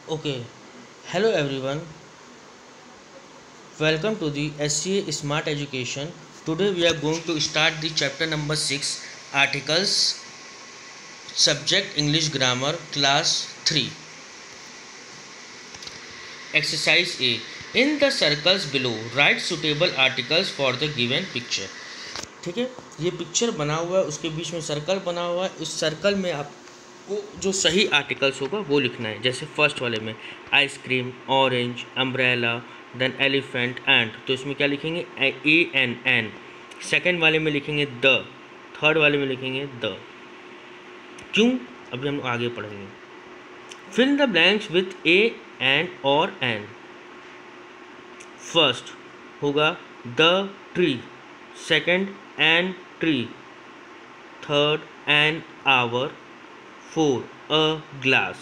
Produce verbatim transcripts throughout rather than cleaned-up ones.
Okay, hello everyone. Welcome to the S C A Smart Education. Today we are going to start the chapter number six, Articles, Subject English Grammar, Class three. Exercise A. In the circles below, write suitable articles for the given picture. ठीक है, ये picture बना हुआ है, उसके बीच में circle बना हुआ है. इस सर्कल में आपको जो सही आर्टिकल्स होगा वो लिखना है. जैसे फर्स्ट वाले में ice cream, orange, umbrella, then elephant, and. तो इसमें क्या लिखेंगे? A N N. सेकेंड वाले में लिखेंगे द. थर्ड वाले में लिखेंगे द. क्यों? अभी हम आगे पढ़ेंगे. Fill the blanks with a and और एन. फर्स्ट होगा the tree, second an tree, third an hour, four a glass.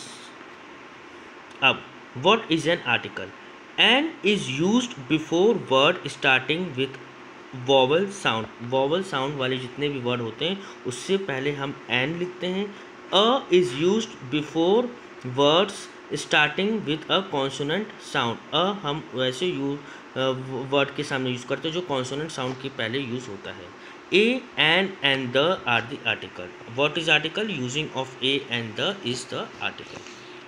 अब what is an article? An is used before word starting with vowel sound. Vowel sound वाले जितने भी word होते हैं उससे पहले हम एन लिखते हैं. A is used before words starting with a consonant sound. A हम वैसे यूज वर्ड के सामने यूज़ करते हैं जो कॉन्सोनेंट साउंड के पहले यूज़ होता है. A an and the are the article. What is article? Using of a and the is the article.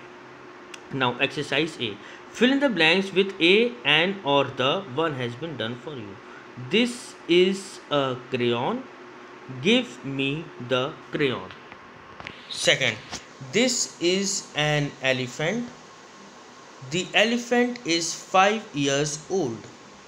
Now exercise A. fill in the blanks with a and or the. One has been done for you. This is a crayon. Give me the crayon. Second, this is an elephant. The elephant is five years old.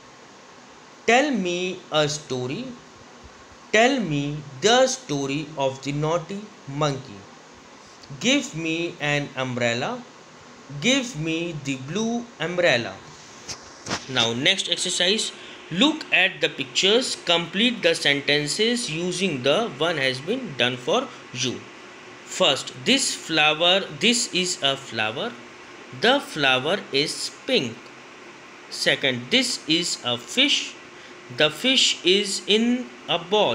Tell me a story. Tell me the story of the naughty monkey. Give me an umbrella. Give me the blue umbrella. Now next exercise. Look at the pictures. Complete the sentences using the one has been done for you. First, this flower, this is a flower. The flower is pink. Second, this is a fish. The fish is in a ball.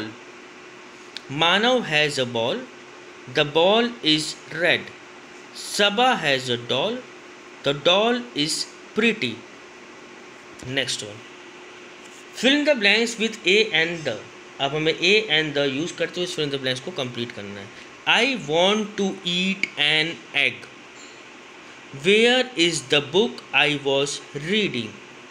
Manav has a ball. The ball is red. Saba has a doll. The doll is pretty. Next one. Fill in the blanks with a and the. अब हमें a and the use करते हुए fill in the blanks को complete करना है. I want to eat an egg. Where is the book I was reading?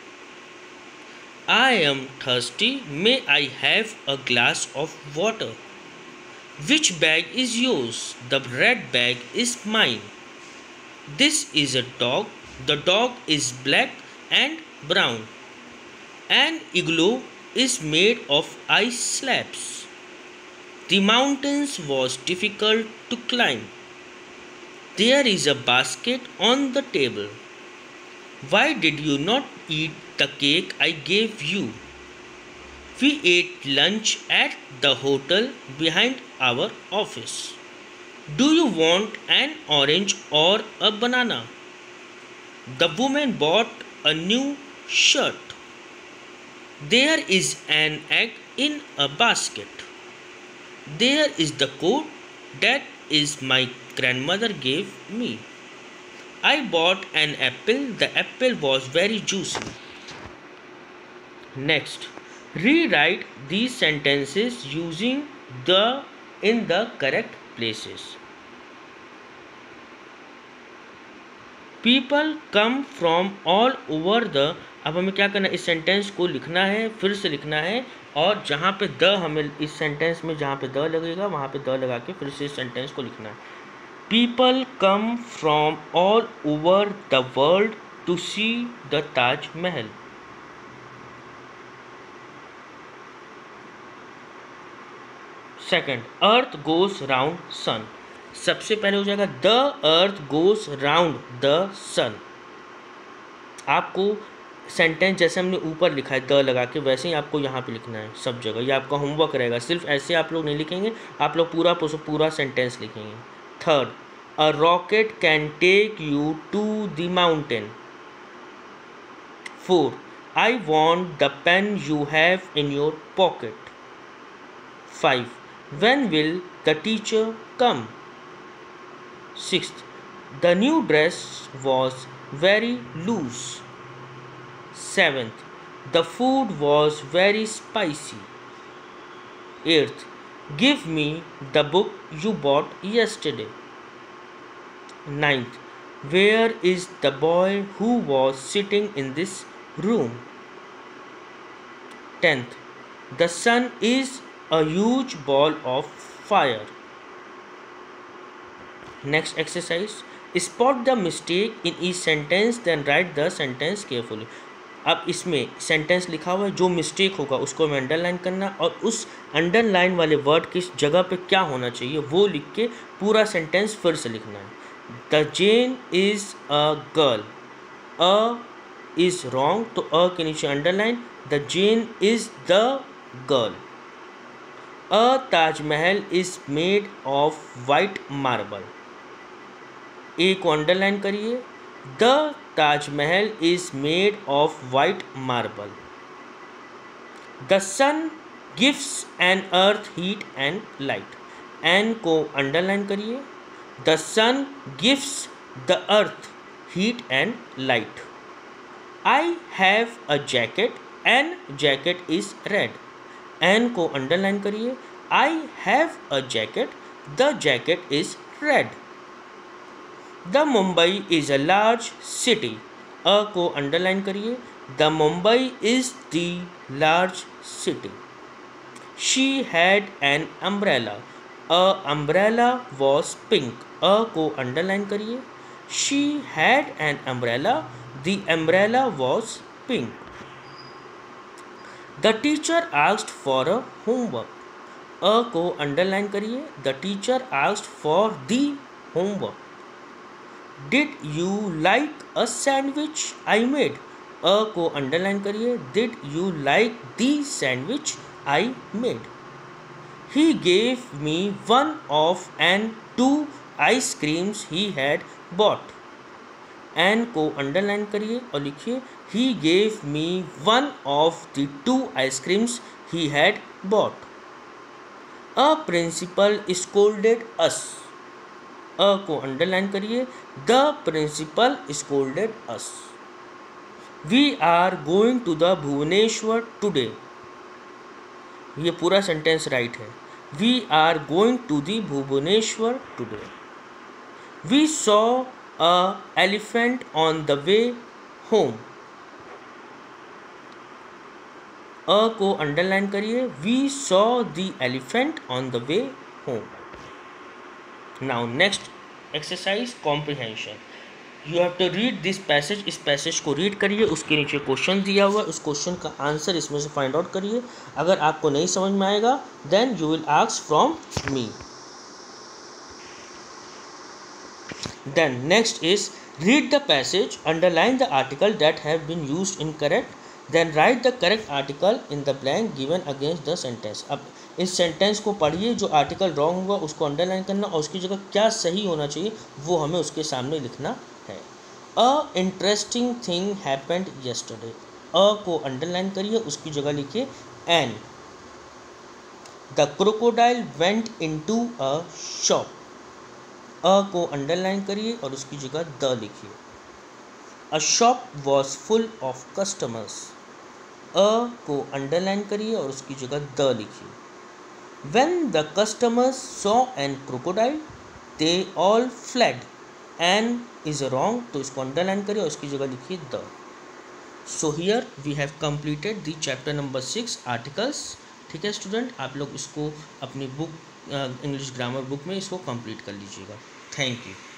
I am thirsty. May I have a glass of water? Which bag is yours? The red bag is mine. This is a dog. The dog is black and brown. An igloo is made of ice slabs. The mountains was difficult to climb. There is a basket on the table. Why did you not eat the cake I gave you? We ate lunch at the hotel behind our office. Do you want an orange or a banana? The woman bought a new shirt. There is an egg in a basket. There is the coat that is my grandmother gave me. I bought an apple. The apple was very juicy. Next, rewrite these sentences using the in the correct places. People come from all over the. अब हमें क्या करना है? इस sentence को लिखना है, फिर से लिखना है, और जहाँ पे द हमें इस सेंटेंस में जहाँ पे द लगेगा वहाँ पे द लगा के फिर से इस सेंटेंस को लिखना है. People come from all over the world to see the Taj Mahal. Second, earth goes round sun. सबसे पहले हो जाएगा the earth goes round the sun. आपको सेंटेंस जैसे हमने ऊपर लिखा है द लगा के वैसे ही आपको यहाँ पे लिखना है सब जगह. ये आपका होमवर्क रहेगा. सिर्फ ऐसे आप लोग नहीं लिखेंगे, आप लोग पूरा पूरा सेंटेंस लिखेंगे. Third, a rocket can take you to the mountain. Four, I want the pen you have in your pocket. Five, when will the teacher come? Sixth, the new dress was very loose. Seventh, the food was very spicy. Eighth, give me the book you bought yesterday. Ninth, where is the boy who was sitting in this room? Tenth, the sun is a huge ball of fire. Next exercise, spot the mistake in each sentence then write the sentence carefully. अब इसमें sentence लिखा हुआ है, जो mistake होगा उसको हमें underline करना और उस अंडरलाइन वाले वर्ड किस जगह पे क्या होना चाहिए वो लिख के पूरा सेंटेंस फिर से लिखना है. The Jane is a girl. A is wrong तो अ के नीचे underline. The Jane is the girl. A Taj Mahal is made of white marble. A को अंडरलाइन करिए. The Taj Mahal is made of white marble. The sun gives an earth heat and light. An को underline करिए. The sun gives the earth heat and light. I have a jacket. An jacket is red. An को underline करिए. I have a jacket. The jacket is red. The Mumbai is a large city. A को underline करिए. The Mumbai is the large city. She had an umbrella. A umbrella was pink. A को underline करिए. She had an umbrella. The umbrella was pink. The teacher asked for a homework. A को underline करिए. The teacher asked for the homework. Did you like a sandwich I made? अ को underline करिए. Did you like the sandwich I made? He gave me one of and two ice creams he had bought. An को underline करिए और लिखिए He gave me one of the two ice creams he had bought. A principal scolded us. अ को underline करिए. The principal scolded us. We are going to the Bhubaneswar today. ये पूरा sentence right है. We are going to the Bhubaneswar today. We saw a elephant on the way home. A को underline करिए. We saw the elephant on the way home. Now next exercise comprehension. You have to read this passage. इस passage को read करिए. उसके नीचे question दिया हुआ है. उस क्वेश्चन का आंसर इसमें से फाइंड आउट करिए. अगर आपको नहीं समझ में आएगा then you will ask from me. Then next is read the passage. Underline the article that have been used incorrect. Then write the correct article in the blank given against the sentence. अब इस sentence को पढ़िए. जो article wrong होगा उसको underline करना और उसकी जगह क्या सही होना चाहिए वो हमें उसके सामने लिखना है. A interesting thing happened yesterday. A को अंडरलाइन करिए. उसकी जगह लिखिए an. The crocodile went into a shop. A को अंडरलाइन करिए और उसकी जगह द लिखिए. A shop was full of customers. A को अंडरलाइन करिए और उसकी जगह द लिखिए. When the customers saw an crocodile, they all fled. An is wrong तो इसको अंडरलाइन करिए और उसकी जगह लिखिए the. So here we have completed the chapter number six articles. ठीक है स्टूडेंट, आप लोग इसको अपनी बुक इंग्लिश ग्रामर बुक में इसको कंप्लीट कर लीजिएगा. Thank you.